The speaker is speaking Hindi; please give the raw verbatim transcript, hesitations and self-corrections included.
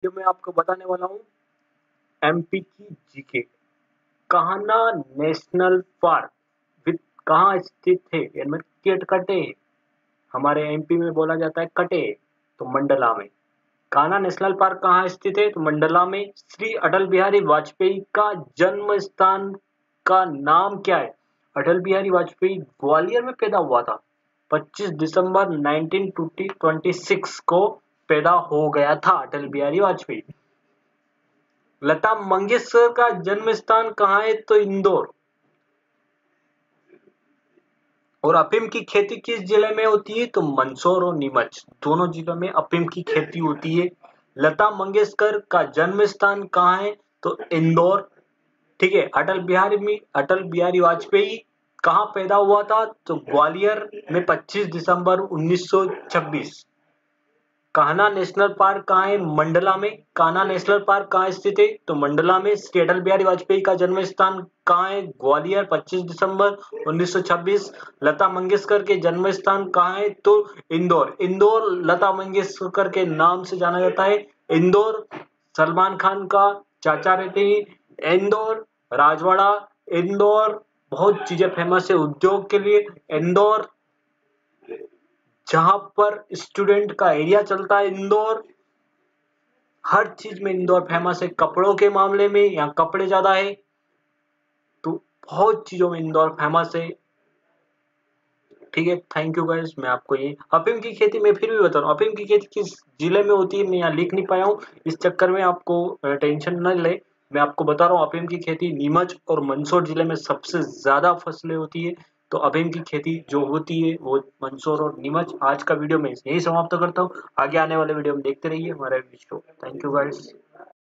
वीडियो में आपको बताने वाला हूँ एमपी की जीके। कान्हा नेशनल पार्क विद कहाँ स्थित है? यानी केट कटे, हमारे एमपी में बोला जाता है कटे, तो मंडला में। कान्हा नेशनल पार्क कहाँ स्थित है? तो मंडला में। श्री अटल बिहारी वाजपेयी का जन्म स्थान का नाम क्या है? अटल बिहारी वाजपेयी ग्वालियर में पैदा हुआ था। पच्चीस दिसंबर उन्नीस सौ छब्बीस को पैदा हो गया था अटल बिहारी वाजपेयी। लता मंगेशकर का जन्म स्थान कहाँ है? तो इंदौर। और अफीम की खेती किस जिले में होती है? तो मंदसौर और नीमच, दोनों जिलों में अफीम की खेती होती है। लता मंगेशकर का जन्म स्थान कहाँ है? तो इंदौर। ठीक है। अटल बिहारी में अटल बिहारी वाजपेयी कहाँ पैदा हुआ था? तो ग्वालियर में पच्चीस दिसंबर उन्नीस सौ छब्बीस। कान्हा नेशनल पार्क कहाँ है? मंडला में। कान्हा नेशनल पार्क कहाँ स्थित है? तो मंडला में। श्री अटल बिहारी वाजपेयी का जन्म स्थान कहाँ है? ग्वालियर, पच्चीस दिसंबर उन्नीस सौ छब्बीस। लता मंगेशकर के जन्म स्थान कहाँ है? तो इंदौर। इंदौर लता मंगेशकर के नाम से जाना जाता है। इंदौर सलमान खान का चाचा रहते हैं। इंदौर राजवाड़ा, इंदौर बहुत चीजें फेमस है उद्योग के लिए। इंदौर जहां पर स्टूडेंट का एरिया चलता है, इंदौर हर चीज में इंदौर फेमस है। कपड़ों के मामले में यहाँ कपड़े ज्यादा है, तो बहुत चीजों में इंदौर फेमस है। ठीक है। Thank you guys. मैं आपको ये अफीम की खेती में फिर भी बता रहा हूँ, अफीम की खेती किस जिले में होती है मैं यहाँ लिख नहीं पाया हूँ, इस चक्कर में आपको टेंशन न ले। मैं आपको बता रहा हूँ अफीम की खेती नीमच और मंदसौर जिले में सबसे ज्यादा फसलें होती है। तो अफीम की खेती जो होती है वो मंदसौर और नीमच। आज का वीडियो में यही समाप्त करता हूँ। आगे आने वाले वीडियो में देखते रहिए हमारे वीडियो। Thank you guys.